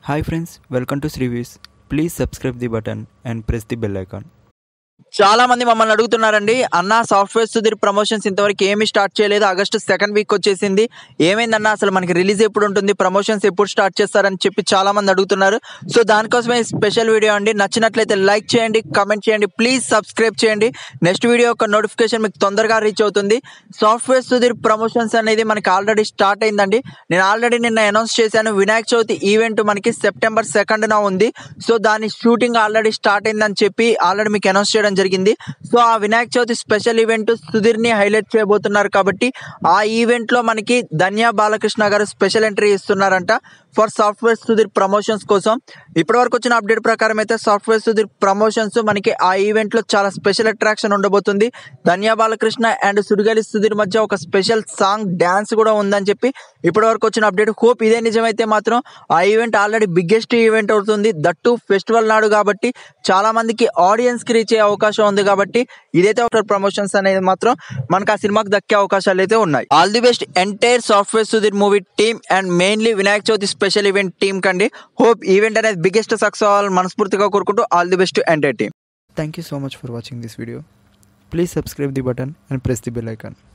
Hi friends, welcome to Srivis. Please subscribe the button and press the bell icon. చాలా మంది మమ్మల్ని అడుగుతున్నారండి, అన్న సాఫ్ట్వేర్ సుధీర్ ప్రమోషన్స్ ఇంతవరకు ఏమీ స్టార్ట్ చేయలేదు, ఆగస్టు సెకండ్ వీక్ వచ్చేసింది, ఏమైందన్న అసలు మనకి రిలీజ్ ఎప్పుడు ఉంటుంది, ప్రమోషన్స్ ఎప్పుడు స్టార్ట్ చేస్తారని చెప్పి చాలా మంది అడుగుతున్నారు. సో దానికోసమే స్పెషల్ వీడియో అండి. నచ్చినట్లయితే లైక్ చేయండి, కమెంట్ చేయండి, ప్లీజ్ సబ్స్క్రైబ్ చేయండి. నెక్స్ట్ వీడియో యొక్క నోటిఫికేషన్ మీకు తొందరగా రీచ్ అవుతుంది. సాఫ్ట్వేర్ సుధీర్ ప్రమోషన్స్ అనేది మనకి ఆల్రెడీ స్టార్ట్ అయిందండి. నేను ఆల్రెడీ నిన్న అనౌన్స్ చేశాను, వినాయక చవితి ఈవెంట్ మనకి సెప్టెంబర్ 2న ఉంది. సో దాని షూటింగ్ ఆల్రెడీ స్టార్ట్ అయిందని చెప్పి ఆల్రెడీ మీకు అనౌన్స్ చేయడం జరిగింది. సో ఆ వినాయక చవితి స్పెషల్ ఈవెంట్ సుధీర్ ని హైలైట్ చేయబోతున్నారు కాబట్టి ఆ ఈవెంట్ లో మనకి ధన్య బాలకృష్ణ గారు స్పెషల్ ఎంట్రీ ఇస్తున్నారంట ఫర్ సాఫ్ట్వేర్ సుధీర్ ప్రమోషన్స్ కోసం. ఇప్పటి వరకు వచ్చిన అప్డేట్ ప్రకారం అయితే సాఫ్ట్వేర్ సుధీర్ ప్రమోషన్స్ మనకి ఆ ఈవెంట్ లో చాలా స్పెషల్ అట్రాక్షన్ ఉండబోతుంది. ధన్య బాలకృష్ణ అండ్ సుడిగాలి సుధీర్ మధ్య ఒక స్పెషల్ సాంగ్ డాన్స్ కూడా ఉందని చెప్పి ఇప్పటి వరకు వచ్చిన అప్డేట్. హోప్ ఇదే నిజమైతే మాత్రం ఆ ఈవెంట్ ఆల్రెడీ బిగ్గెస్ట్ ఈవెంట్ అవుతుంది, దట్టు ఫెస్టివల్ నాడు కాబట్టి చాలా మందికి ఆడియన్స్ కి రీచ్ అయ్యే అవకాశం ఉంది. కాబట్టి ఇదైతే ఒక ప్రమోషన్స్ అనేది మాత్రం మనకు ఆ సినిమాకి దక్కే అవకాశాలు అయితే ఉన్నాయి. All the best entire software Sudheer movie team and mainly Vinayaka Chavithi special event team కండి. హోప్ ఈవెంట్ అనేది బిగ్గెస్ట్ సక్సెస్ అవ్వాలని మనస్ఫూర్తిగా కోరుకుంటూ all the best entire team. Thank you so much for watching this video. Please subscribe the button and press the bell icon.